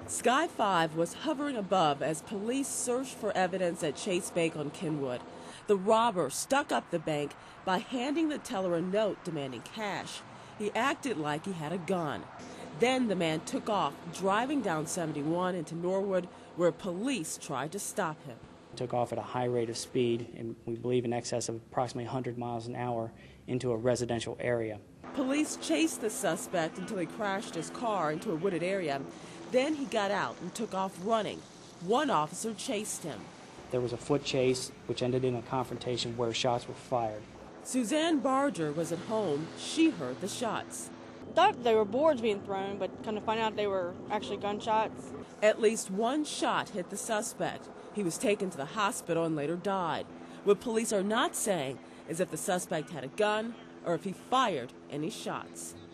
Sky 5 was hovering above as police searched for evidence at Chase Bank on Kenwood. The robber stuck up the bank by handing the teller a note demanding cash. He acted like he had a gun. Then the man took off, driving down 71 into Norwood, where police tried to stop him. He took off at a high rate of speed, and we believe in excess of approximately 100 miles an hour, into a residential area. Police chased the suspect until he crashed his car into a wooded area. Then he got out and took off running. One officer chased him. There was a foot chase, which ended in a confrontation where shots were fired. Suzanne Barger was at home. She heard the shots. Thought they were boards being thrown, but kind of find out they were actually gunshots. At least one shot hit the suspect. He was taken to the hospital and later died. What police are not saying is if the suspect had a gun or if he fired any shots.